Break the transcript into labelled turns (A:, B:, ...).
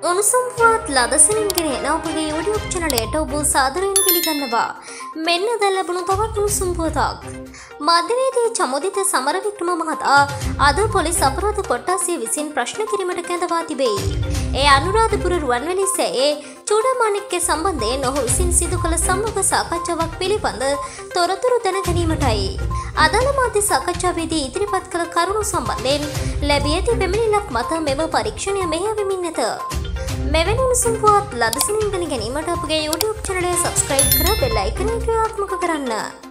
A: උණුසුම් පුවත් ලදසනින් ගෙනෙන අපගේ YouTube channelයට ඔබ සාදරයෙන් පිළිගන්නවා. මෙන්න දැන් ලැබුණු තවත් උණුසුම් පුවතක්. මධ්‍යවේදී චමුදිත සමරවික්‍රම මහතා අද පොලිස් අපරාධ කොට්ටාසය විසින් ප්‍රශ්න කිරීමට කැඳවා තිබේ. ඒ අනුරාධපුර රුවන්වැලි සෑයේ චූඩාමාණික්ක සම්බන්ධයෙන් ඔහු විසින් සිදු කළ සමග සාකච්ඡාවක් පිළිබඳ තොරතුරු දැන ගැනීමටයි. අදාළ මාධ්‍ය සාකච්ඡාවේදී ඉදිරිපත් කළ කරුණු සම්බන්ධයෙන් ලැබී ඇති පැමිණිල්ලක් මත මෙම පරීක්ෂණය මෙහෙයවෙමින් නැත. මෙවැනි උණුසුම් පුවත් ලදසනින් දැන ගැනීමට අපගේ YouTube channel එක subscribe කර bell icon එක ක්‍රියාත්මක කරන්න.